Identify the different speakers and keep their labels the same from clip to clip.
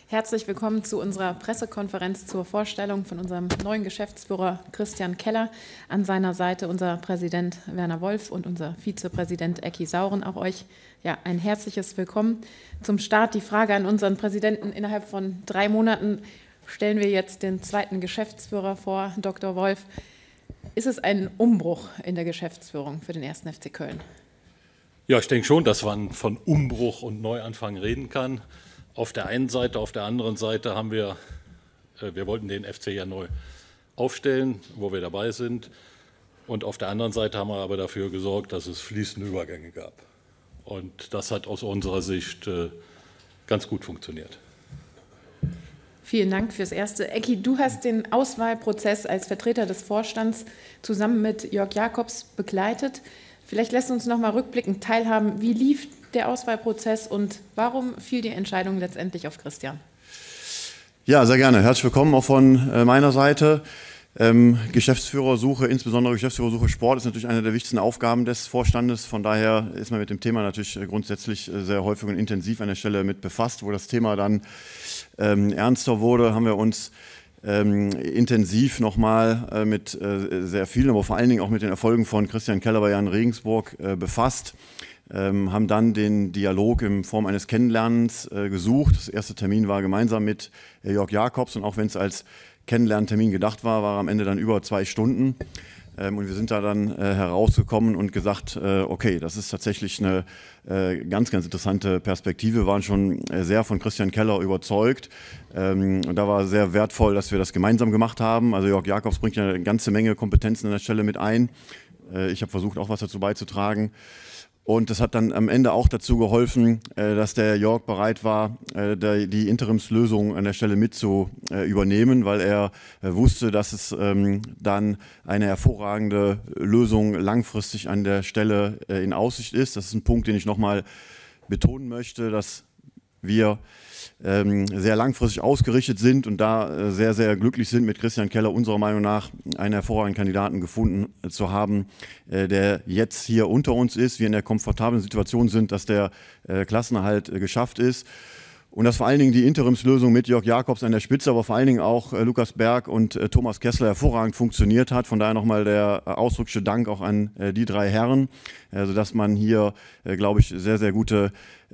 Speaker 1: Herzlich willkommen zu unserer Pressekonferenz zur Vorstellung von unserem neuen Geschäftsführer Christian Keller. An seiner Seite unser Präsident Werner Wolf und unser Vizepräsident Ecki Sauren. Auch euch ein herzliches Willkommen. Zum Start die Frage an unseren Präsidenten. Innerhalb von 3 Monaten stellen wir jetzt den zweiten Geschäftsführer vor, Dr. Wolf. Ist es ein Umbruch in der Geschäftsführung für den 1. FC Köln?
Speaker 2: Ja, ich denke schon, dass man von Umbruch und Neuanfang reden kann. Auf der einen Seite, auf der anderen Seite haben wir wollten den FC ja neu aufstellen, wo wir dabei sind. Und auf der anderen Seite haben wir aber dafür gesorgt, dass es fließende Übergänge gab. Und das hat aus unserer Sicht ganz gut funktioniert.
Speaker 1: Vielen Dank fürs Erste. Ecki, du hast den Auswahlprozess als Vertreter des Vorstands zusammen mit Jörg Jakobs begleitet. Vielleicht lässt uns noch mal rückblickend teilhaben, wie lief der Auswahlprozess und warum fiel die Entscheidung letztendlich auf Christian?
Speaker 3: Ja, sehr gerne. Herzlich willkommen auch von meiner Seite. Geschäftsführersuche, insbesondere Geschäftsführersuche Sport, ist natürlich eine der wichtigsten Aufgaben des Vorstandes. Von daher ist man mit dem Thema natürlich grundsätzlich sehr häufig und intensiv an der Stelle mit befasst. Wo das Thema dann ernster wurde, haben wir uns intensiv nochmal mit sehr vielen, aber vor allen Dingen auch mit den Erfolgen von Christian Keller bei Jan Regensburg befasst. Haben dann den Dialog in Form eines Kennenlernens gesucht. Das erste Termin war gemeinsam mit Jörg Jakobs und auch wenn es als Kennenlerntermin gedacht war, war am Ende dann über 2 Stunden. Und wir sind da dann herausgekommen und gesagt, okay, das ist tatsächlich eine ganz, ganz interessante Perspektive. Wir waren schon sehr von Christian Keller überzeugt. Und da war sehr wertvoll, dass wir das gemeinsam gemacht haben. Also Jörg Jakobs bringt ja eine ganze Menge Kompetenzen an der Stelle mit ein. Ich habe versucht, auch was dazu beizutragen. Und das hat dann am Ende auch dazu geholfen, dass der Jörg bereit war, die Interimslösung an der Stelle mit zu übernehmen, weil er wusste, dass es dann eine hervorragende Lösung langfristig an der Stelle in Aussicht ist. Das ist ein Punkt, den ich nochmal betonen möchte, dass wir sehr langfristig ausgerichtet sind und da sehr, sehr glücklich sind, mit Christian Keller unserer Meinung nach einen hervorragenden Kandidaten gefunden zu haben, der jetzt hier unter uns ist, wir in der komfortablen Situation sind, dass der Klassenerhalt geschafft ist. Und dass vor allen Dingen die Interimslösung mit Jörg Jakobs an der Spitze, aber vor allen Dingen auch Lukas Berg und Thomas Kessler hervorragend funktioniert hat. Von daher nochmal der ausdrückliche Dank auch an die 3 Herren, sodass man hier, glaube ich, sehr, sehr gute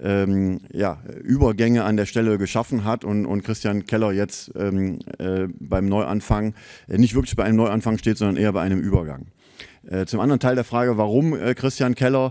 Speaker 3: Übergänge an der Stelle geschaffen hat und Christian Keller jetzt beim Neuanfang, nicht wirklich bei einem Neuanfang steht, sondern eher bei einem Übergang. Zum anderen Teil der Frage, warum Christian Keller?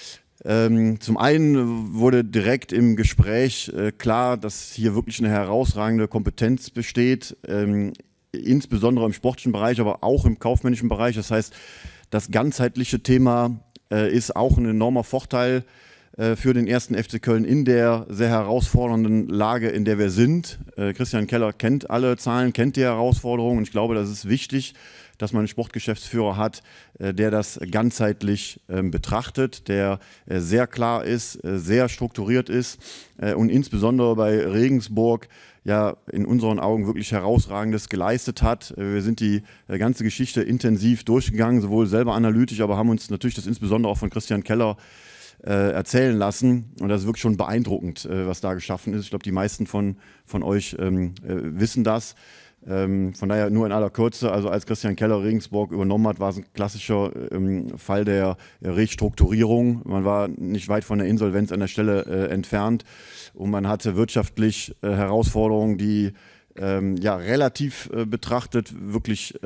Speaker 3: Zum einen wurde direkt im Gespräch klar, dass hier wirklich eine herausragende Kompetenz besteht, insbesondere im sportlichen Bereich, aber auch im kaufmännischen Bereich. Das heißt, das ganzheitliche Thema ist auch ein enormer Vorteil für den 1. FC Köln in der sehr herausfordernden Lage, in der wir sind. Christian Keller kennt alle Zahlen, kennt die Herausforderungen und ich glaube, das ist wichtig, dass man einen Sportgeschäftsführer hat, der das ganzheitlich betrachtet, der sehr klar ist, sehr strukturiert ist und insbesondere bei Regensburg ja in unseren Augen wirklich Herausragendes geleistet hat. Wir sind die ganze Geschichte intensiv durchgegangen, sowohl selber analytisch, aber haben uns natürlich das insbesondere auch von Christian Keller erzählen lassen und das ist wirklich schon beeindruckend, was da geschaffen ist. Ich glaube, die meisten von euch wissen das. Von daher nur in aller Kürze, also als Christian Keller Regensburg übernommen hat, war es ein klassischer Fall der Restrukturierung. Man war nicht weit von der Insolvenz an der Stelle entfernt und man hatte wirtschaftlich Herausforderungen, die relativ betrachtet wirklich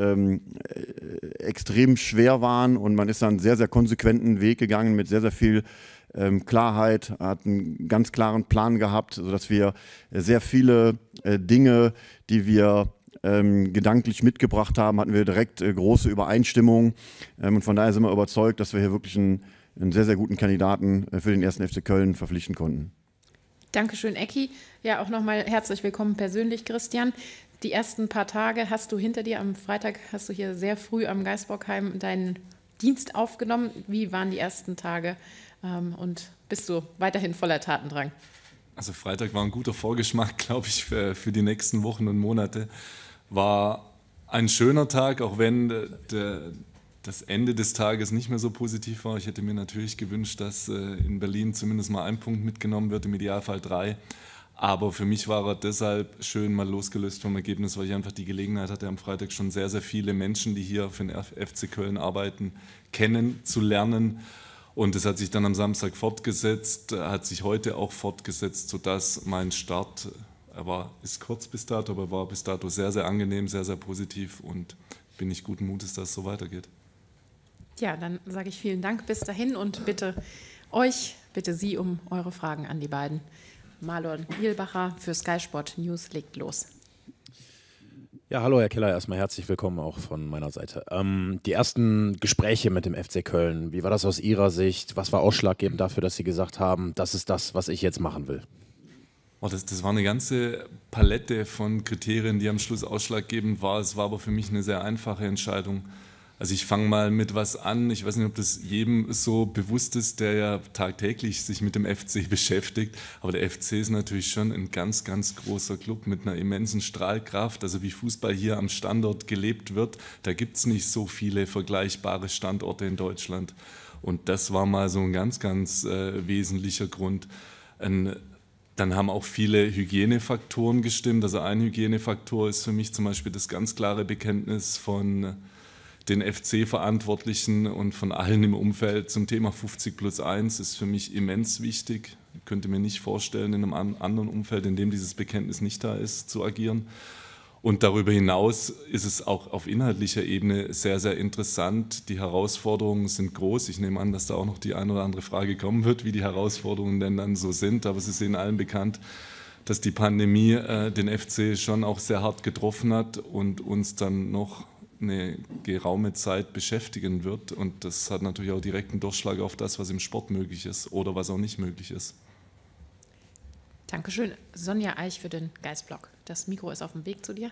Speaker 3: extrem schwer waren und man ist dann einen sehr, sehr konsequenten Weg gegangen mit sehr, sehr viel Klarheit, hat einen ganz klaren Plan gehabt, sodass wir sehr viele Dinge, die wir gedanklich mitgebracht haben, hatten wir direkt große Übereinstimmung und von daher sind wir überzeugt, dass wir hier wirklich einen sehr, sehr guten Kandidaten für den 1. FC Köln verpflichten konnten.
Speaker 1: Dankeschön, Ecki. Ja, auch nochmal herzlich willkommen persönlich, Christian. Die ersten paar Tage hast du hinter dir. Am Freitag hast du hier sehr früh am Geisbockheim deinen Dienst aufgenommen. Wie waren die ersten Tage und bist du weiterhin voller Tatendrang?
Speaker 4: Also Freitag war ein guter Vorgeschmack, glaube ich, für die nächsten Wochen und Monate. War ein schöner Tag, auch wenn das Ende des Tages nicht mehr so positiv war. Ich hätte mir natürlich gewünscht, dass in Berlin zumindest mal ein Punkt mitgenommen wird, im Idealfall 3. Aber für mich war er deshalb schön mal losgelöst vom Ergebnis, weil ich einfach die Gelegenheit hatte, am Freitag schon sehr, sehr viele Menschen, die hier für den FC Köln arbeiten, kennenzulernen. Und es hat sich dann am Samstag fortgesetzt, hat sich heute auch fortgesetzt, sodass mein Start, ist kurz bis dato, aber war bis dato sehr, sehr angenehm, sehr, sehr positiv und bin ich guten Mutes, dass es so weitergeht.
Speaker 1: Ja, dann sage ich vielen Dank bis dahin und bitte Sie um eure Fragen an die beiden. Marlon Gielbacher für Sky Sport News legt los.
Speaker 5: Ja, hallo Herr Keller, erstmal herzlich willkommen auch von meiner Seite. Die ersten Gespräche mit dem FC Köln, wie war das aus Ihrer Sicht? Was war ausschlaggebend dafür, dass Sie gesagt haben, das ist das, was ich jetzt machen will?
Speaker 4: Oh, das war eine ganze Palette von Kriterien, die am Schluss ausschlaggebend war. Es war aber für mich eine sehr einfache Entscheidung. Also ich fange mal mit was an, ich weiß nicht, ob das jedem so bewusst ist, der ja tagtäglich sich mit dem FC beschäftigt, aber der FC ist natürlich schon ein ganz, ganz großer Club mit einer immensen Strahlkraft, also wie Fußball hier am Standort gelebt wird, da gibt es nicht so viele vergleichbare Standorte in Deutschland und das war mal so ein ganz, ganz wesentlicher Grund. Dann haben auch viele Hygienefaktoren gestimmt, also ein Hygienefaktor ist für mich zum Beispiel das ganz klare Bekenntnis von den FC-Verantwortlichen und von allen im Umfeld zum Thema 50+1 ist für mich immens wichtig. Ich könnte mir nicht vorstellen, in einem anderen Umfeld, in dem dieses Bekenntnis nicht da ist, zu agieren. Und darüber hinaus ist es auch auf inhaltlicher Ebene sehr, sehr interessant. Die Herausforderungen sind groß. Ich nehme an, dass da auch noch die eine oder andere Frage kommen wird, wie die Herausforderungen denn dann so sind. Aber es ist Ihnen allen bekannt, dass die Pandemie den FC schon auch sehr hart getroffen hat und uns dann noch eine geraume Zeit beschäftigen wird und das hat natürlich auch direkten Durchschlag auf das, was im Sport möglich ist oder was auch nicht möglich ist.
Speaker 1: Dankeschön. Sonja Eich für den Geistblock. Das Mikro ist auf dem Weg zu dir.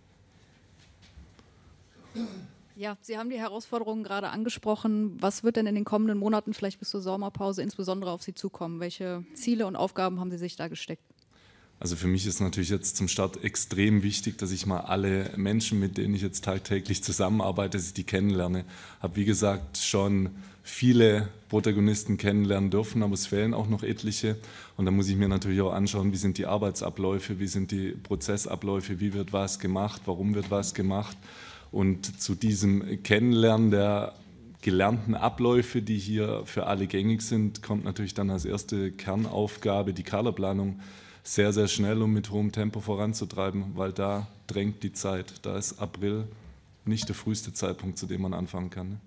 Speaker 6: Ja, Sie haben die Herausforderungen gerade angesprochen. Was wird denn in den kommenden Monaten, vielleicht bis zur Sommerpause, insbesondere auf Sie zukommen? Welche Ziele und Aufgaben haben Sie sich da gesteckt?
Speaker 4: Also für mich ist natürlich jetzt zum Start extrem wichtig, dass ich mal alle Menschen, mit denen ich jetzt tagtäglich zusammenarbeite, dass ich die kennenlerne. Habe wie gesagt schon viele Protagonisten kennenlernen dürfen, aber es fehlen auch noch etliche. Und da muss ich mir natürlich auch anschauen, wie sind die Arbeitsabläufe, wie sind die Prozessabläufe, wie wird was gemacht, warum wird was gemacht. Und zu diesem Kennenlernen der gelernten Abläufe, die hier für alle gängig sind, kommt natürlich dann als erste Kernaufgabe die Kaderplanung sehr, sehr schnell und mit hohem Tempo voranzutreiben, weil da drängt die Zeit. Da ist April nicht der früheste Zeitpunkt, zu dem man anfangen kann. Ne?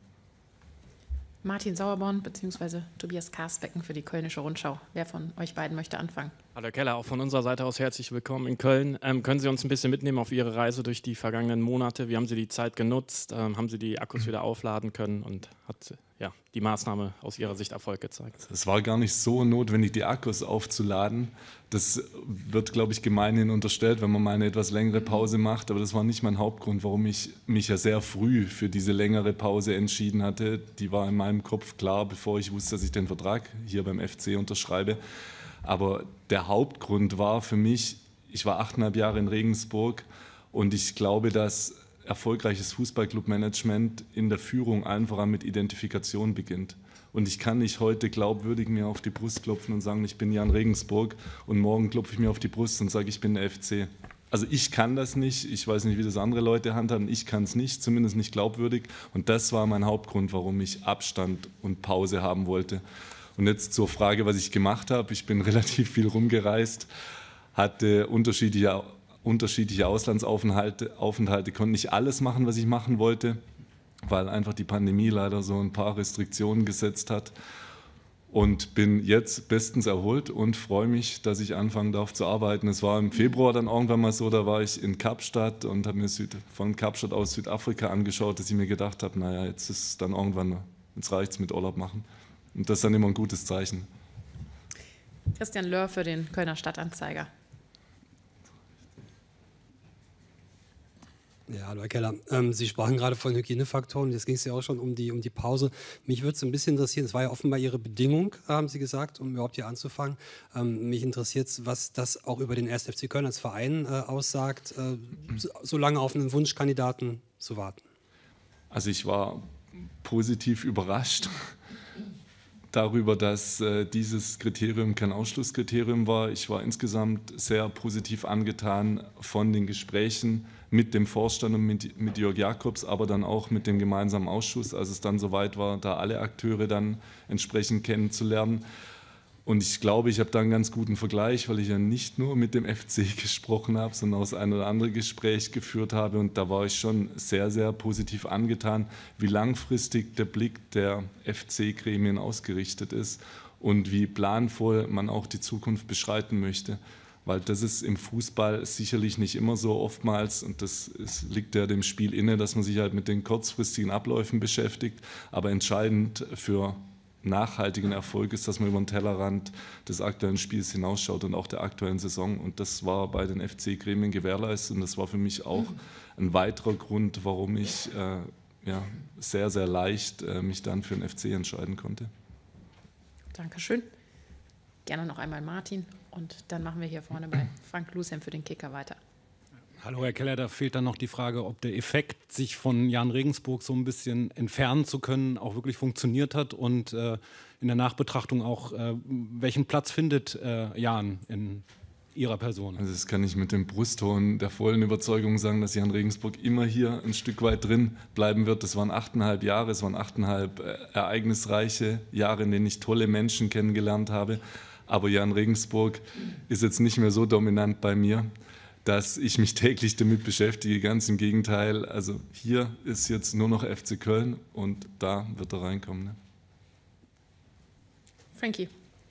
Speaker 1: Martin Sauerborn bzw. Tobias Karsbecken für die Kölnische Rundschau. Wer von euch beiden möchte anfangen?
Speaker 7: Hallo Herr Keller, auch von unserer Seite aus herzlich willkommen in Köln. Können Sie uns ein bisschen mitnehmen auf Ihre Reise durch die vergangenen Monate? Wie haben Sie die Zeit genutzt? Haben Sie die Akkus wieder aufladen können und hat die Maßnahme aus Ihrer Sicht Erfolg gezeigt?
Speaker 4: Es war gar nicht so notwendig, die Akkus aufzuladen. Das wird, glaube ich, gemeinhin unterstellt, wenn man mal eine etwas längere Pause macht. Aber das war nicht mein Hauptgrund, warum ich mich ja sehr früh für diese längere Pause entschieden hatte. Die war in meinem Kopf klar, bevor ich wusste, dass ich den Vertrag hier beim FC unterschreibe. Aber der Hauptgrund war für mich, ich war 8,5 Jahre in Regensburg und ich glaube, dass erfolgreiches Fußballclubmanagement in der Führung einfach mit Identifikation beginnt. Und ich kann nicht heute glaubwürdig mir auf die Brust klopfen und sagen, ich bin Jan Regensburg und morgen klopfe ich mir auf die Brust und sage, ich bin der FC. Also ich kann das nicht, ich weiß nicht, wie das andere Leute handhaben, ich kann es nicht, zumindest nicht glaubwürdig. Und das war mein Hauptgrund, warum ich Abstand und Pause haben wollte. Und jetzt zur Frage, was ich gemacht habe. Ich bin relativ viel rumgereist, hatte unterschiedliche Auslandsaufenthalte, konnte nicht alles machen, was ich machen wollte, weil einfach die Pandemie leider so ein paar Restriktionen gesetzt hat. Und bin jetzt bestens erholt und freue mich, dass ich anfangen darf zu arbeiten. Es war im Februar dann irgendwann mal so, da war ich in Kapstadt und habe mir von Kapstadt aus Südafrika angeschaut, dass ich mir gedacht habe, naja, jetzt ist es dann irgendwann, jetzt reicht es mit Urlaub machen. Und das ist dann immer ein gutes Zeichen.
Speaker 1: Christian Löhr für den Kölner Stadtanzeiger.
Speaker 8: Ja, hallo Herr Keller. Sie sprachen gerade von Hygienefaktoren, jetzt ging es ja auch schon um die Pause. Mich würde es ein bisschen interessieren, es war ja offenbar Ihre Bedingung, haben Sie gesagt, um überhaupt hier anzufangen. Mich interessiert es, was das auch über den 1. FC Köln als Verein aussagt, so lange auf einen Wunschkandidaten zu warten.
Speaker 4: Also ich war positiv überrascht, darüber, dass dieses Kriterium kein Ausschlusskriterium war. Ich war insgesamt sehr positiv angetan von den Gesprächen mit dem Vorstand und mit Jörg Jakobs, aber dann auch mit dem gemeinsamen Ausschuss, als es dann soweit war, da alle Akteure dann entsprechend kennenzulernen. Und ich glaube, ich habe da einen ganz guten Vergleich, weil ich ja nicht nur mit dem FC gesprochen habe, sondern auch das ein oder andere Gespräch geführt habe. Und da war ich schon sehr, sehr positiv angetan, wie langfristig der Blick der FC-Gremien ausgerichtet ist und wie planvoll man auch die Zukunft beschreiten möchte. Weil das ist im Fußball sicherlich nicht immer so oftmals, und das liegt ja dem Spiel inne, dass man sich halt mit den kurzfristigen Abläufen beschäftigt, aber entscheidend für nachhaltigen Erfolg ist, dass man über den Tellerrand des aktuellen Spiels hinausschaut und auch der aktuellen Saison. Und das war bei den FC-Gremien gewährleistet und das war für mich auch ein weiterer Grund, warum ich sehr, sehr leicht mich dann für den FC entscheiden konnte.
Speaker 1: Dankeschön. Gerne noch einmal Martin und dann machen wir hier vorne bei Frank Lusem für den Kicker weiter.
Speaker 9: Hallo Herr Keller, da fehlt dann noch die Frage, ob der Effekt, sich von Jan Regensburg so ein bisschen entfernen zu können, auch wirklich funktioniert hat und in der Nachbetrachtung auch, welchen Platz findet Jan in Ihrer Person?
Speaker 4: Also das kann ich mit dem Brustton der vollen Überzeugung sagen, dass Jan Regensburg immer hier ein Stück weit drin bleiben wird. Das waren 8,5 Jahre, es waren 8,5 ereignisreiche Jahre, in denen ich tolle Menschen kennengelernt habe. Aber Jan Regensburg ist jetzt nicht mehr so dominant bei mir, dass ich mich täglich damit beschäftige. Ganz im Gegenteil, also hier ist jetzt nur noch FC Köln und da wird er reinkommen. Ne?
Speaker 1: Frankie.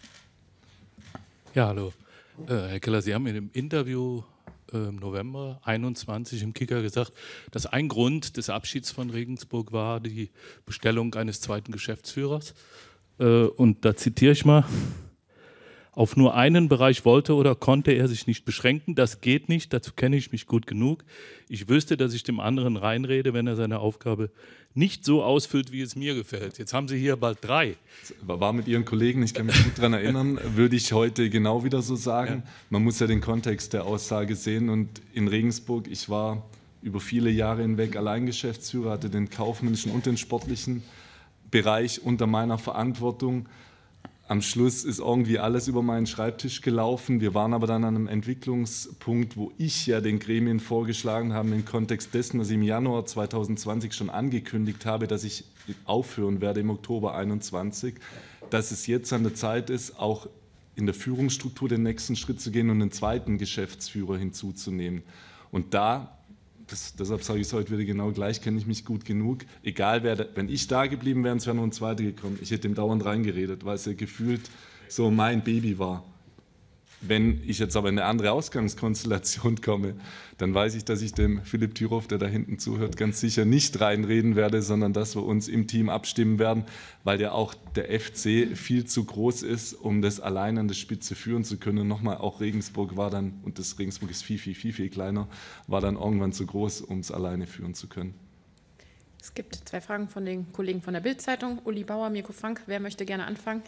Speaker 10: Ja, hallo. Herr Keller, Sie haben in dem Interview im November 21 im Kicker gesagt, dass ein Grund des Abschieds von Regensburg war die Bestellung eines zweiten Geschäftsführers. Und da zitiere ich mal: Auf nur einen Bereich wollte oder konnte er sich nicht beschränken. Das geht nicht, dazu kenne ich mich gut genug. Ich wüsste, dass ich dem anderen reinrede, wenn er seine Aufgabe nicht so ausfüllt, wie es mir gefällt. Jetzt haben Sie hier bald 3.
Speaker 4: War mit Ihren Kollegen, ich kann mich gut daran erinnern, würde ich heute genau wieder so sagen. Ja. Man muss ja den Kontext der Aussage sehen. Und in Regensburg, ich war über viele Jahre hinweg Alleingeschäftsführer, hatte den kaufmännischen und den sportlichen Bereich unter meiner Verantwortung. Am Schluss ist irgendwie alles über meinen Schreibtisch gelaufen. Wir waren aber dann an einem Entwicklungspunkt, wo ich ja den Gremien vorgeschlagen habe, im Kontext dessen, was ich im Januar 2020 schon angekündigt habe, dass ich aufhören werde im Oktober 2021, dass es jetzt an der Zeit ist, auch in der Führungsstruktur den nächsten Schritt zu gehen und einen zweiten Geschäftsführer hinzuzunehmen. Und deshalb sage ich es heute wieder genau gleich, kenne ich mich gut genug. Egal, wenn ich da geblieben wäre, es wäre noch ein zweiter gekommen. Ich hätte ihm dauernd reingeredet, weil es ja gefühlt so mein Baby war. Wenn ich jetzt aber in eine andere Ausgangskonstellation komme, dann weiß ich, dass ich dem Philipp Thüroff, der da hinten zuhört, ganz sicher nicht reinreden werde, sondern dass wir uns im Team abstimmen werden, weil ja auch der FC viel zu groß ist, um das allein an der Spitze führen zu können. Und nochmal, auch Regensburg war dann, und das Regensburg ist viel, viel, viel, viel kleiner, war dann irgendwann zu groß, um es alleine führen zu können.
Speaker 1: Es gibt 2 Fragen von den Kollegen von der Bild-Zeitung. Uli Bauer, Mirko Frank, wer möchte gerne anfangen?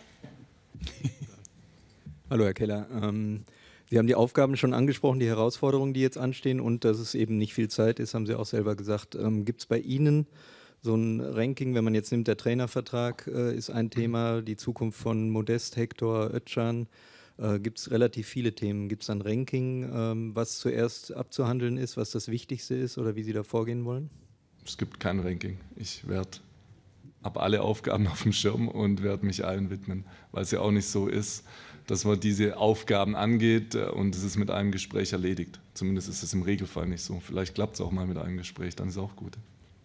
Speaker 11: Hallo Herr Keller, Sie haben die Aufgaben schon angesprochen, die Herausforderungen, die jetzt anstehen und dass es eben nicht viel Zeit ist, haben Sie auch selber gesagt. Gibt es bei Ihnen so ein Ranking, wenn man jetzt nimmt, der Trainervertrag ist ein Thema, die Zukunft von Modest, Hector, Özcan, gibt es relativ viele Themen. Gibt es ein Ranking, was zuerst abzuhandeln ist, was das Wichtigste ist oder wie Sie da vorgehen wollen?
Speaker 4: Es gibt kein Ranking. Ich habe alle Aufgaben auf dem Schirm und werde mich allen widmen, weil es ja auch nicht so ist, dass man diese Aufgaben angeht und es ist mit einem Gespräch erledigt. Zumindest ist es im Regelfall nicht so. Vielleicht klappt es auch mal mit einem Gespräch, dann ist es auch gut.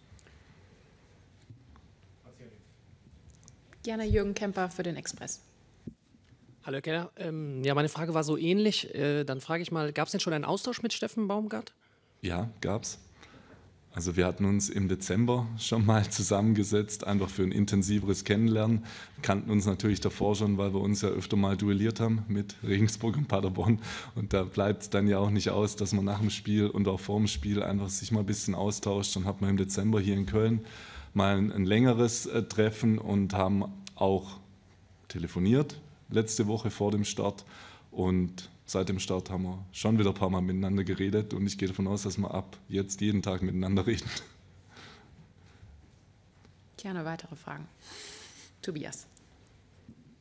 Speaker 1: Gerne Jürgen Kemper für den Express.
Speaker 12: Hallo Herr Keller, ja, meine Frage war so ähnlich. Dann frage ich mal, gab es denn schon einen Austausch mit Steffen Baumgart?
Speaker 4: Ja, gab's. Also wir hatten uns im Dezember schon mal zusammengesetzt, einfach für ein intensiveres Kennenlernen. Wir kannten uns natürlich davor schon, weil wir uns ja öfter mal duelliert haben mit Regensburg und Paderborn. Und da bleibt es dann ja auch nicht aus, dass man nach dem Spiel und auch vor dem Spiel einfach sich mal ein bisschen austauscht. Dann hat man im Dezember hier in Köln mal ein längeres Treffen und haben auch telefoniert, letzte Woche vor dem Start. Und seit dem Start haben wir schon wieder ein paar Mal miteinander geredet und ich gehe davon aus, dass wir ab jetzt jeden Tag miteinander reden.
Speaker 1: Gerne weitere Fragen. Tobias.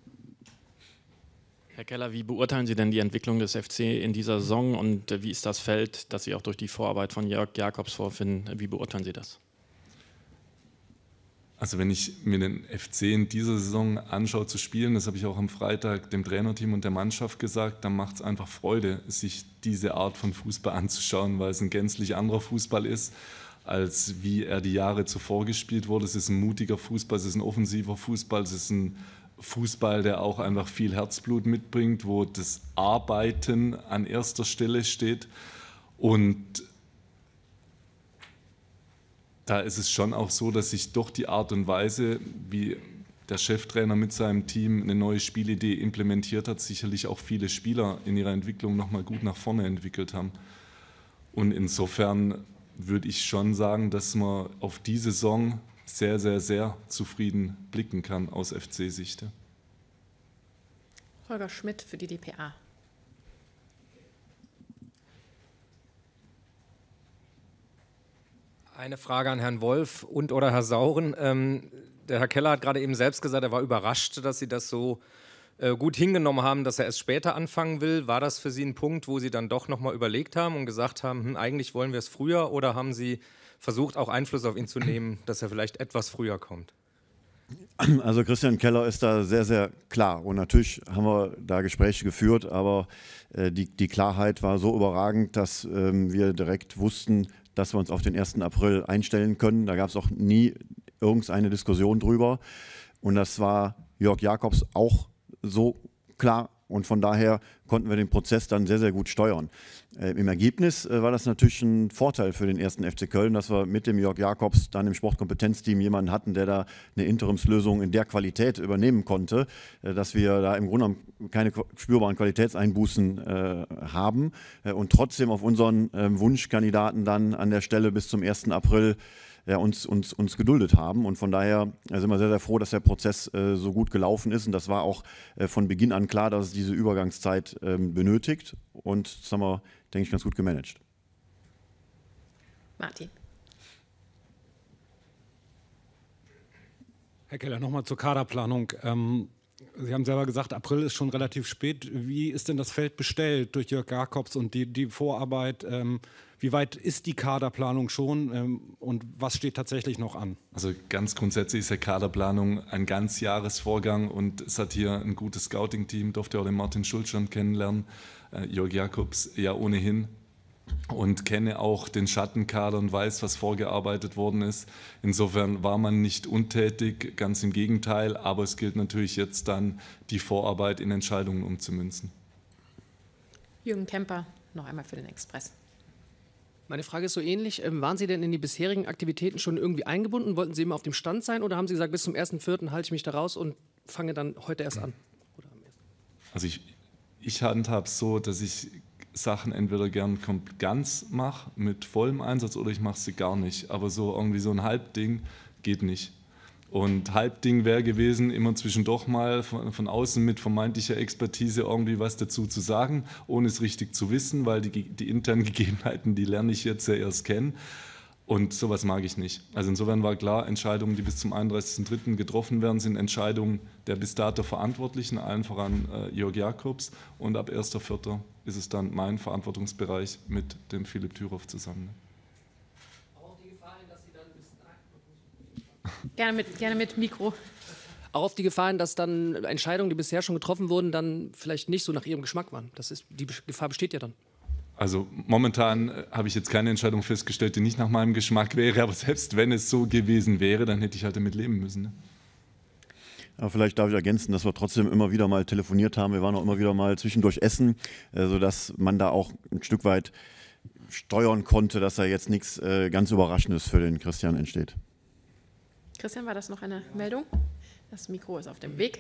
Speaker 7: Herr Keller, wie beurteilen Sie denn die Entwicklung des FC in dieser Saison und wie ist das Feld, das Sie auch durch die Vorarbeit von Jörg Jakobs vorfinden? Wie beurteilen Sie das?
Speaker 4: Also wenn ich mir den FC in dieser Saison anschaue zu spielen, das habe ich auch am Freitag dem Trainerteam und der Mannschaft gesagt, dann macht es einfach Freude, sich diese Art von Fußball anzuschauen, weil es ein gänzlich anderer Fußball ist, als wie er die Jahre zuvor gespielt wurde. Es ist ein mutiger Fußball, es ist ein offensiver Fußball, es ist ein Fußball, der auch einfach viel Herzblut mitbringt, wo das Arbeiten an erster Stelle steht. Und da ist es schon auch so, dass sich doch die Art und Weise, wie der Cheftrainer mit seinem Team eine neue Spielidee implementiert hat, sicherlich auch viele Spieler in ihrer Entwicklung nochmal gut nach vorne entwickelt haben. Und insofern würde ich schon sagen, dass man auf die Saison sehr, sehr, sehr zufrieden blicken kann aus FC-Sicht.
Speaker 1: Holger Schmidt für die dpa.
Speaker 13: Eine Frage an Herrn Wolf und/oder Herr Sauren. Der Herr Keller hat gerade eben selbst gesagt, er war überrascht, dass Sie das so gut hingenommen haben, dass er erst später anfangen will. War das für Sie ein Punkt, wo Sie dann doch nochmal überlegt haben und gesagt haben, eigentlich wollen wir es früher, oder haben Sie versucht, auch Einfluss auf ihn zu nehmen, dass er vielleicht etwas früher kommt?
Speaker 3: Also Christian Keller ist da sehr, sehr klar. Und natürlich haben wir da Gespräche geführt, aber die Klarheit war so überragend, dass wir direkt wussten, dass wir uns auf den 1. April einstellen können. Da gab es auch nie irgendeine Diskussion drüber. Und das war Jörg Jakobs auch so klar. Und von daher konnten wir den Prozess dann sehr, sehr gut steuern. Im Ergebnis war das natürlich ein Vorteil für den 1. FC Köln, dass wir mit dem Jörg Jakobs dann im Sportkompetenzteam jemanden hatten, der da eine Interimslösung in der Qualität übernehmen konnte, dass wir da im Grunde keine spürbaren Qualitätseinbußen haben und trotzdem auf unseren Wunschkandidaten dann an der Stelle bis zum 1. April uns geduldet haben. Und von daher sind wir sehr, sehr froh, dass der Prozess so gut gelaufen ist. Und das war auch von Beginn an klar, dass es diese Übergangszeit benötigt. Und das haben wir, denke ich, ganz gut gemanagt.
Speaker 1: Martin.
Speaker 9: Herr Keller, nochmal zur Kaderplanung. Sie haben selber gesagt, April ist schon relativ spät. Wie ist denn das Feld bestellt durch Jörg Jakobs und die Vorarbeit? Wie weit ist die Kaderplanung schon und was steht tatsächlich noch an?
Speaker 4: Also ganz grundsätzlich ist ja Kaderplanung ein Ganzjahresvorgang und es hat hier ein gutes Scouting-Team, durfte auch den Martin Schulz schon kennenlernen, Jörg Jakobs ja ohnehin, und kenne auch den Schattenkader und weiß, was vorgearbeitet worden ist. Insofern war man nicht untätig, ganz im Gegenteil, aber es gilt natürlich jetzt dann, die Vorarbeit in Entscheidungen umzumünzen.
Speaker 1: Jürgen Kemper, noch einmal für den Express.
Speaker 12: Meine Frage ist so ähnlich. Waren Sie denn in die bisherigen Aktivitäten schon irgendwie eingebunden? Wollten Sie immer auf dem Stand sein oder haben Sie gesagt, bis zum 1.4. halte ich mich da raus und fange dann heute erst an?
Speaker 4: Also ich handhabe es so, dass ich Sachen entweder gern ganz mache, mit vollem Einsatz, oder ich mache sie gar nicht. Aber so irgendwie so ein Halbding geht nicht. Und Halbding wäre gewesen, immer zwischendurch mal von außen mit vermeintlicher Expertise irgendwie was dazu zu sagen, ohne es richtig zu wissen, weil die internen Gegebenheiten, die lerne ich jetzt ja erst kennen. Und sowas mag ich nicht. Also insofern war klar, Entscheidungen, die bis zum 31.03. getroffen werden, sind Entscheidungen der bis dato Verantwortlichen, allen voran Jörg Jakobs. Und ab 1.04. ist es dann mein Verantwortungsbereich mit dem Philipp Thüroff zusammen.
Speaker 12: Auch die Gefahr hin, dass Sie dann
Speaker 1: Gerne mit Mikro.
Speaker 12: Auch auf die Gefahr hin, dass dann Entscheidungen, die bisher schon getroffen wurden, dann vielleicht nicht so nach Ihrem Geschmack waren. Die Gefahr besteht ja dann.
Speaker 4: Also momentan habe ich jetzt keine Entscheidung festgestellt, die nicht nach meinem Geschmack wäre, aber selbst wenn es so gewesen wäre, dann hätte ich halt damit leben müssen. Ne?
Speaker 3: Aber vielleicht darf ich ergänzen, dass wir trotzdem immer wieder mal telefoniert haben. Wir waren auch immer wieder mal zwischendurch essen, sodass man da auch ein Stück weit steuern konnte, dass da jetzt nichts ganz Überraschendes für den Christian entsteht.
Speaker 1: Christian, war das noch eine Meldung? Das Mikro ist auf dem Weg.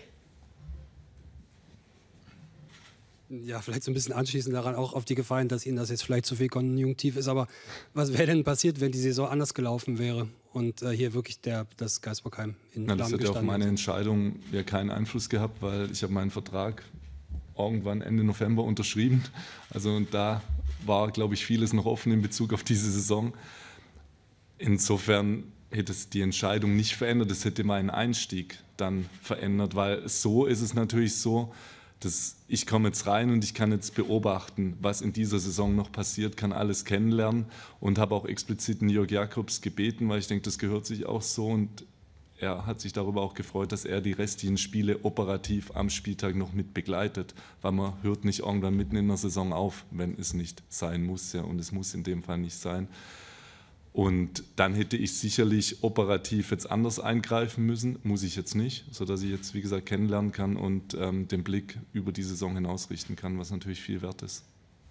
Speaker 8: Ja, vielleicht so ein bisschen anschließend daran auch auf die Gefahr hin, dass Ihnen das jetzt vielleicht zu viel konjunktiv ist. Aber was wäre denn passiert, wenn die Saison anders gelaufen wäre und hier wirklich das Geisbockheim in Flammen gestanden hätte?
Speaker 4: Das hat ja auf meine Entscheidung ja keinen Einfluss gehabt, weil ich habe meinen Vertrag irgendwann Ende November unterschrieben. Also und da war, glaube ich, vieles noch offen in Bezug auf diese Saison. Insofern hätte es die Entscheidung nicht verändert. Es hätte meinen Einstieg dann verändert, weil so ist es natürlich so, Ich komme jetzt rein und ich kann jetzt beobachten, was in dieser Saison noch passiert, kann alles kennenlernen und habe auch explizit den Jörg Jakobs gebeten, weil ich denke, das gehört sich auch so, und er hat sich darüber auch gefreut, dass er die restlichen Spiele operativ am Spieltag noch mit begleitet, weil man hört nicht irgendwann mitten in der Saison auf, wenn es nicht sein muss, ja, und es muss in dem Fall nicht sein. Und dann hätte ich sicherlich operativ jetzt anders eingreifen müssen, muss ich jetzt nicht, sodass ich jetzt, wie gesagt, kennenlernen kann und den Blick über die Saison hinaus richten kann, was natürlich viel wert ist.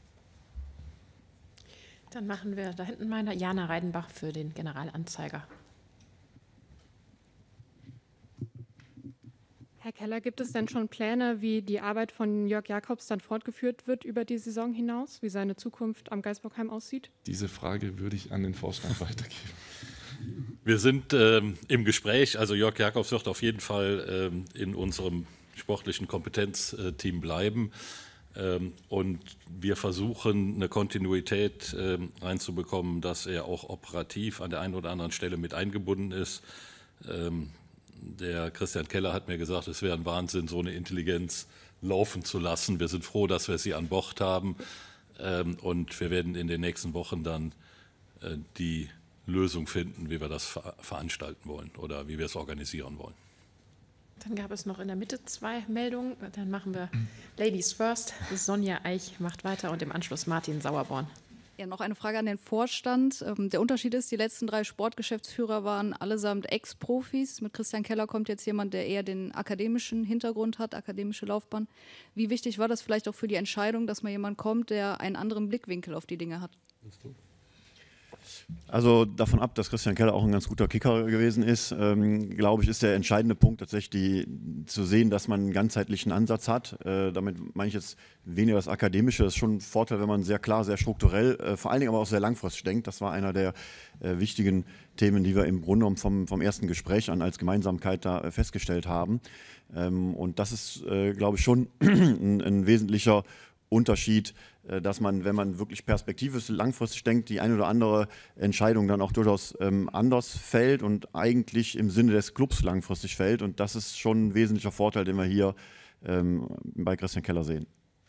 Speaker 1: Dann machen wir da hinten meine Jana Reidenbach für den Generalanzeiger.
Speaker 14: Herr Keller, gibt es denn schon Pläne, wie die Arbeit von Jörg Jakobs dann fortgeführt wird über die Saison hinaus, wie seine Zukunft am Geisbockheim aussieht?
Speaker 4: Diese Frage würde ich an den Vorstand weitergeben.
Speaker 2: Wir sind im Gespräch, also Jörg Jakobs wird auf jeden Fall in unserem sportlichen Kompetenzteam bleiben. Und wir versuchen, eine Kontinuität reinzubekommen, dass er auch operativ an der einen oder anderen Stelle mit eingebunden ist. Der Christian Keller hat mir gesagt, es wäre ein Wahnsinn, so eine Intelligenz laufen zu lassen. Wir sind froh, dass wir sie an Bord haben. Und wir werden in den nächsten Wochen dann die Lösung finden, wie wir das veranstalten wollen oder wie wir es organisieren wollen.
Speaker 1: Dann gab es noch in der Mitte 2 Meldungen. Dann machen wir Ladies First. Sonja Eich macht weiter und im Anschluss Martin Sauerborn.
Speaker 6: Ja, noch eine Frage an den Vorstand. Der Unterschied ist, die letzten 3 Sportgeschäftsführer waren allesamt Ex-Profis. Mit Christian Keller kommt jetzt jemand, der eher den akademischen Hintergrund hat, akademische Laufbahn. Wie wichtig war das vielleicht auch für die Entscheidung, dass mal jemand kommt, der einen anderen Blickwinkel auf die Dinge hat?
Speaker 3: Also davon ab, dass Christian Keller auch ein ganz guter Kicker gewesen ist, glaube ich, ist der entscheidende Punkt tatsächlich zu sehen, dass man einen ganzheitlichen Ansatz hat. Damit meine ich jetzt weniger das Akademische. Das ist schon ein Vorteil, wenn man sehr klar, sehr strukturell, vor allen Dingen aber auch sehr langfristig denkt. Das war einer der wichtigen Themen, die wir im Grunde genommen vom ersten Gespräch an als Gemeinsamkeit da festgestellt haben. Und das ist, glaube ich, schon ein wesentlicher Unterschied, dass man, wenn man wirklich perspektivisch langfristig denkt, die eine oder andere Entscheidung dann auch durchaus anders fällt und eigentlich im Sinne des Clubs langfristig fällt. Und das ist schon ein wesentlicher Vorteil, den wir hier bei Christian Keller sehen.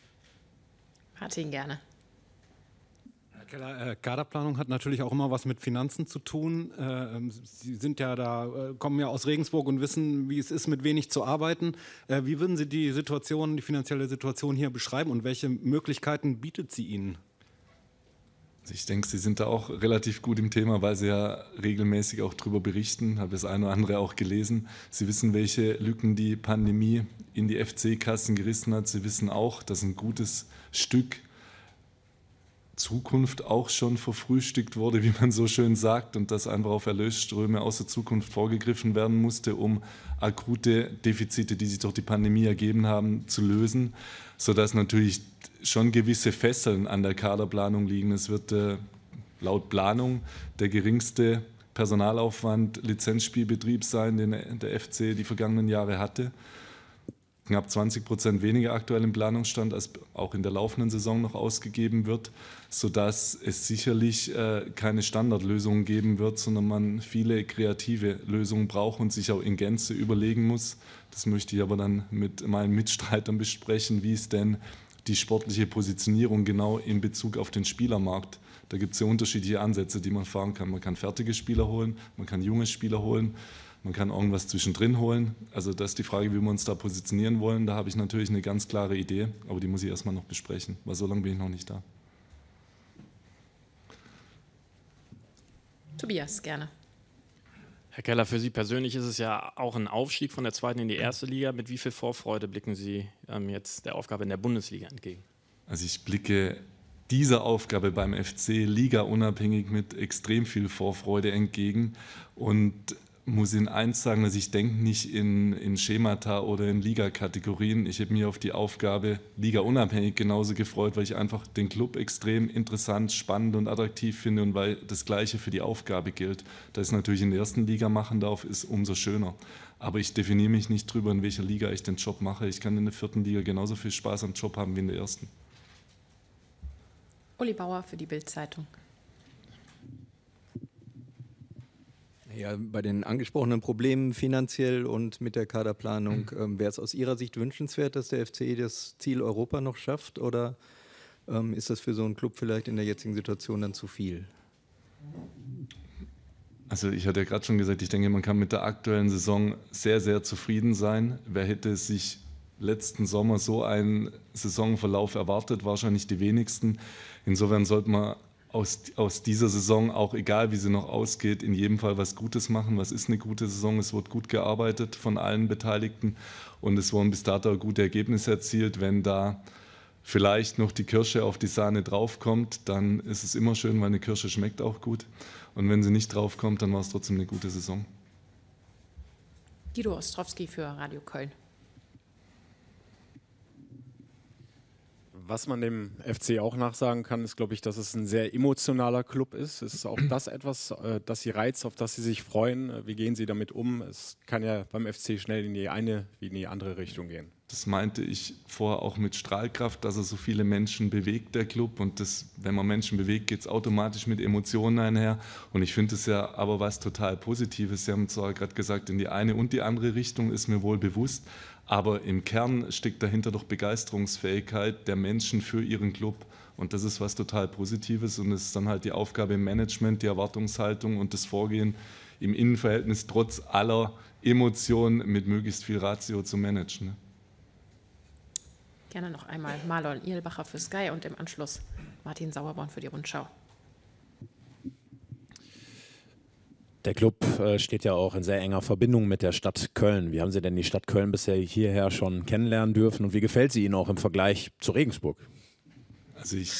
Speaker 1: Martin, gerne.
Speaker 9: Herr Keller, Kaderplanung hat natürlich auch immer was mit Finanzen zu tun. Sie sind ja da, kommen ja aus Regensburg und wissen, wie es ist, mit wenig zu arbeiten. Wie würden Sie die Situation, die finanzielle Situation hier beschreiben und welche Möglichkeiten bietet sie Ihnen?
Speaker 4: Also ich denke, Sie sind da auch relativ gut im Thema, weil Sie ja regelmäßig auch darüber berichten. Habe das eine oder andere auch gelesen. Sie wissen, welche Lücken die Pandemie in die FC-Kassen gerissen hat. Sie wissen auch, dass ein gutes Stück Zukunft auch schon verfrühstückt wurde, wie man so schön sagt, und dass einfach auf Erlösströme aus der Zukunft vorgegriffen werden musste, um akute Defizite, die sich durch die Pandemie ergeben haben, zu lösen, sodass natürlich schon gewisse Fesseln an der Kaderplanung liegen. Es wird laut Planung der geringste Personalaufwand Lizenzspielbetrieb sein, den der FC die vergangenen Jahre hatte. Knapp 20% weniger aktuell im Planungsstand, als auch in der laufenden Saison noch ausgegeben wird, sodass es sicherlich keine Standardlösungen geben wird, sondern man viele kreative Lösungen braucht und sich auch in Gänze überlegen muss. Das möchte ich aber dann mit meinen Mitstreitern besprechen, wie ist denn die sportliche Positionierung genau in Bezug auf den Spielermarkt. Da gibt es ja unterschiedliche Ansätze, die man fahren kann. Man kann fertige Spieler holen, man kann junge Spieler holen. Man kann irgendwas zwischendrin holen. Also das ist die Frage, wie wir uns da positionieren wollen. Da habe ich natürlich eine ganz klare Idee, aber die muss ich erstmal noch besprechen, weil so lange bin ich noch nicht da.
Speaker 1: Tobias, gerne.
Speaker 7: Herr Keller, für Sie persönlich ist es ja auch ein Aufstieg von der 2. in die 1. Liga. Mit wie viel Vorfreude blicken Sie jetzt der Aufgabe in der Bundesliga entgegen?
Speaker 4: Also ich blicke dieser Aufgabe beim FC ligaunabhängig mit extrem viel Vorfreude entgegen und muss Ihnen eins sagen, dass ich denke nicht in Schemata oder in Ligakategorien. Ich habe mich auf die Aufgabe ligaunabhängig genauso gefreut, weil ich einfach den Club extrem interessant, spannend und attraktiv finde und weil das Gleiche für die Aufgabe gilt. Dass ich es natürlich in der 1. Liga machen darf, ist umso schöner. Aber ich definiere mich nicht drüber, in welcher Liga ich den Job mache. Ich kann in der 4. Liga genauso viel Spaß am Job haben wie in der 1.
Speaker 1: Uli Bauer für die Bild-Zeitung.
Speaker 11: Ja, bei den angesprochenen Problemen finanziell und mit der Kaderplanung, wäre es aus Ihrer Sicht wünschenswert, dass der FCE das Ziel Europa noch schafft, oder ist das für so einen Club vielleicht in der jetzigen Situation dann zu viel?
Speaker 4: Also ich hatte ja gerade schon gesagt, ich denke, man kann mit der aktuellen Saison sehr, sehr zufrieden sein. Wer hätte sich letzten Sommer so einen Saisonverlauf erwartet? Wahrscheinlich die wenigsten. Insofern sollte man aus dieser Saison, auch egal wie sie noch ausgeht, in jedem Fall was Gutes machen. Was ist eine gute Saison? Es wird gut gearbeitet von allen Beteiligten und es wurden bis dato gute Ergebnisse erzielt. Wenn da vielleicht noch die Kirsche auf die Sahne draufkommt, dann ist es immer schön, weil eine Kirsche schmeckt auch gut. Und wenn sie nicht draufkommt, dann war es trotzdem eine gute Saison.
Speaker 1: Guido Ostrowski für Radio Köln.
Speaker 5: Was man dem FC auch nachsagen kann, ist, glaube ich, dass es ein sehr emotionaler Club ist. Es ist auch das etwas, das sie reizt, auf das sie sich freuen. Wie gehen sie damit um? Es kann ja beim FC schnell in die eine wie in die andere Richtung gehen.
Speaker 4: Das meinte ich vorher auch mit Strahlkraft, dass er so viele Menschen bewegt, der Club. Und das, wenn man Menschen bewegt, geht es automatisch mit Emotionen einher. Und ich finde es ja aber was total Positives. Sie haben zwar gerade gesagt, in die eine und die andere Richtung, ist mir wohl bewusst. Aber im Kern steckt dahinter doch Begeisterungsfähigkeit der Menschen für ihren Club. Und das ist was total Positives. Und es ist dann halt die Aufgabe im Management, die Erwartungshaltung und das Vorgehen im Innenverhältnis trotz aller Emotionen mit möglichst viel Ratio zu managen.
Speaker 1: Gerne noch einmal Marlon Irlbacher für Sky und im Anschluss Martin Sauerborn für die Rundschau.
Speaker 5: Der Club steht ja auch in sehr enger Verbindung mit der Stadt Köln. Wie haben Sie denn die Stadt Köln bisher hierher schon kennenlernen dürfen und wie gefällt sie Ihnen auch im Vergleich zu Regensburg?
Speaker 4: Also ich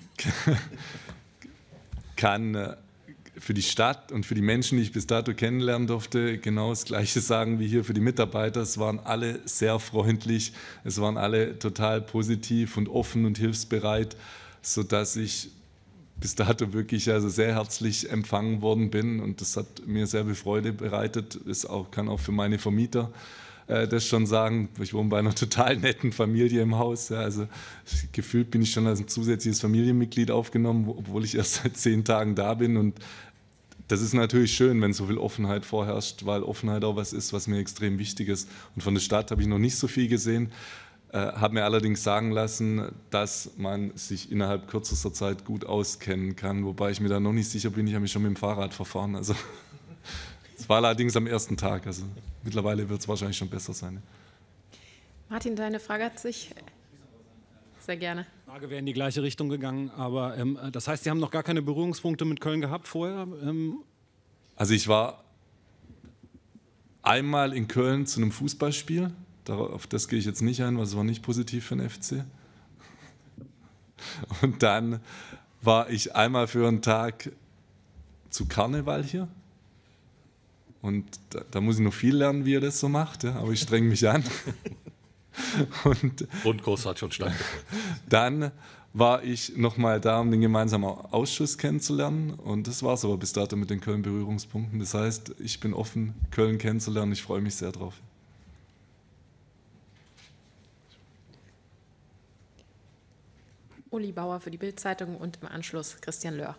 Speaker 4: kann für die Stadt und für die Menschen, die ich bis dato kennenlernen durfte, genau das Gleiche sagen wie hier für die Mitarbeiter. Es waren alle sehr freundlich, es waren alle total positiv und offen und hilfsbereit, sodass ich bis dato wirklich also sehr herzlich empfangen worden bin und das hat mir sehr viel Freude bereitet. Kann auch für meine Vermieter das schon sagen. Ich wohne bei einer total netten Familie im Haus. Ja, also gefühlt bin ich schon als ein zusätzliches Familienmitglied aufgenommen, obwohl ich erst seit 10 Tagen da bin. Und das ist natürlich schön, wenn so viel Offenheit vorherrscht, weil Offenheit auch was ist, was mir extrem wichtig ist. Und von der Stadt habe ich noch nicht so viel gesehen. Habe mir allerdings sagen lassen, dass man sich innerhalb kürzester Zeit gut auskennen kann, wobei ich mir da noch nicht sicher bin, ich habe mich schon mit dem Fahrrad verfahren. Also, es war allerdings am ersten Tag, also mittlerweile wird es wahrscheinlich schon besser sein.
Speaker 1: Martin, deine Frage hat sich... Sehr gerne.
Speaker 9: Die Frage wäre in die gleiche Richtung gegangen, aber das heißt, Sie haben noch gar keine Berührungspunkte mit Köln gehabt vorher?
Speaker 4: Also ich war einmal in Köln zu einem Fußballspiel. Auf das gehe ich jetzt nicht ein, weil es war nicht positiv für den FC. Und dann war ich einmal für einen Tag zu Karneval hier. Und da muss ich noch viel lernen, wie er das so macht, ja, aber ich streng mich an. Und
Speaker 2: Grundkurs hat schon stattgefunden.
Speaker 4: Dann war ich nochmal da, um den gemeinsamen Ausschuss kennenzulernen. Und das war es aber bis dato mit den Köln-Berührungspunkten. Das heißt, ich bin offen, Köln kennenzulernen. Ich freue mich sehr drauf.
Speaker 1: Uli Bauer für die Bild-Zeitung und im Anschluss Christian Löhr.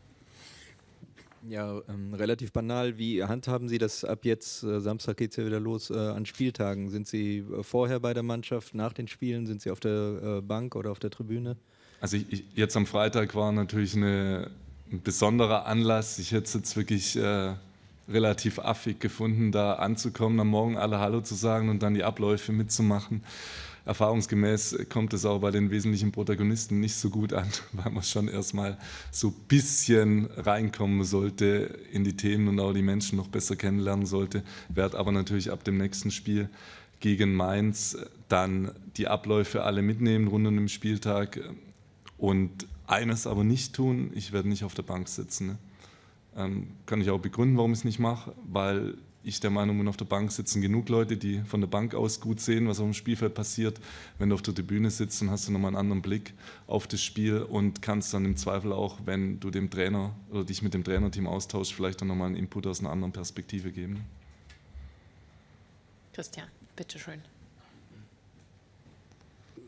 Speaker 11: Ja, relativ banal. Wie handhaben Sie das ab jetzt? Samstag geht es ja wieder los an Spieltagen. Sind Sie vorher bei der Mannschaft, nach den Spielen? Sind Sie auf der Bank oder auf der Tribüne?
Speaker 4: Also jetzt am Freitag war natürlich ein besonderer Anlass. Ich hätte es jetzt wirklich relativ affig gefunden, da anzukommen, am Morgen alle Hallo zu sagen und dann die Abläufe mitzumachen. Erfahrungsgemäß kommt es auch bei den wesentlichen Protagonisten nicht so gut an, weil man schon erstmal so ein bisschen reinkommen sollte in die Themen und auch die Menschen noch besser kennenlernen sollte. Werde aber natürlich ab dem nächsten Spiel gegen Mainz dann die Abläufe alle mitnehmen rund um den Spieltag und eines aber nicht tun, ich werde nicht auf der Bank sitzen. Kann ich auch begründen, warum ich es nicht mache, weil ich der Meinung bin, auf der Bank sitzen genug Leute, die von der Bank aus gut sehen, was auf dem Spielfeld passiert. Wenn du auf der Tribüne sitzt, dann hast du nochmal einen anderen Blick auf das Spiel und kannst dann im Zweifel auch, wenn du dem Trainer oder dich mit dem Trainerteam austauschst, vielleicht dann nochmal einen Input aus einer anderen Perspektive geben.
Speaker 1: Christian, bitteschön.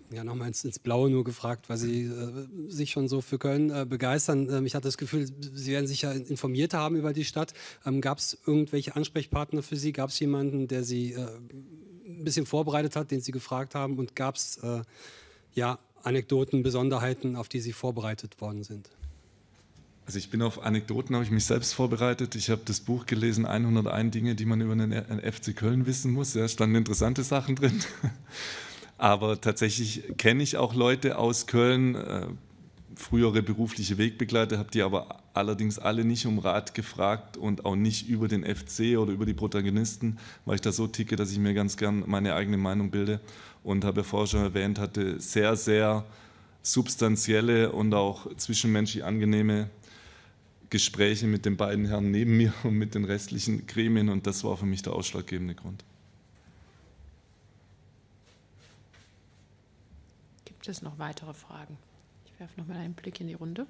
Speaker 8: Ja, nochmal ins Blaue nur gefragt, weil Sie sich schon so für Köln begeistern. Ich hatte das Gefühl, Sie werden sich ja informiert haben über die Stadt. Gab es irgendwelche Ansprechpartner für Sie? Gab es jemanden, der Sie ein bisschen vorbereitet hat, den Sie gefragt haben? Und gab es Anekdoten, Besonderheiten, auf die Sie vorbereitet worden sind?
Speaker 4: Also ich bin auf Anekdoten, habe ich mich selbst vorbereitet. Ich habe das Buch gelesen, 101 Dinge, die man über den FC Köln wissen muss. Da standen interessante Sachen drin. Aber tatsächlich kenne ich auch Leute aus Köln, frühere berufliche Wegbegleiter, habe die aber allerdings alle nicht um Rat gefragt und auch nicht über den FC oder über die Protagonisten, weil ich da so ticke, dass ich mir ganz gern meine eigene Meinung bilde. Und habe ja vorher schon erwähnt, hatte sehr, sehr substanzielle und auch zwischenmenschlich angenehme Gespräche mit den beiden Herren neben mir und mit den restlichen Gremien, und das war für mich der ausschlaggebende Grund.
Speaker 1: Gibt es noch weitere Fragen? Ich werfe noch mal einen Blick in die Runde.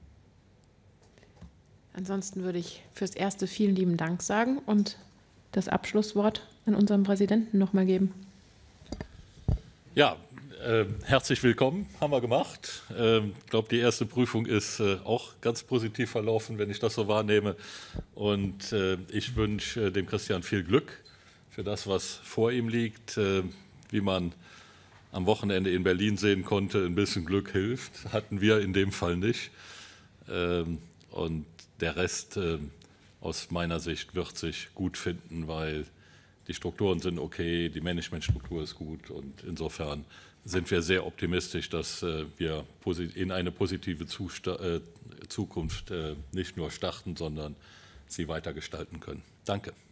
Speaker 1: Ansonsten würde ich fürs Erste vielen lieben Dank sagen und das Abschlusswort an unseren Präsidenten noch mal geben.
Speaker 2: Ja, herzlich willkommen, haben wir gemacht. Ich glaube, die erste Prüfung ist auch ganz positiv verlaufen, wenn ich das so wahrnehme. Und ich wünsche dem Christian viel Glück für das, was vor ihm liegt. Wie man am Wochenende in Berlin sehen konnte, ein bisschen Glück hilft. Hatten wir in dem Fall nicht. Und der Rest aus meiner Sicht wird sich gut finden, weil die Strukturen sind okay, die Managementstruktur ist gut. Und insofern sind wir sehr optimistisch, dass wir in eine positive Zukunft nicht nur starten, sondern sie weitergestalten können. Danke.